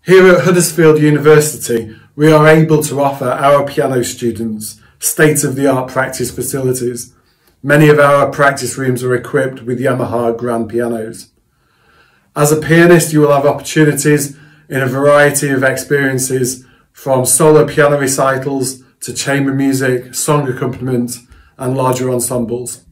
Here at Huddersfield University, we are able to offer our piano students state-of-the-art practice facilities. Many of our practice rooms are equipped with Yamaha grand pianos. As a pianist, you will have opportunities in a variety of experiences, from solo piano recitals to chamber music, song accompaniment and larger ensembles.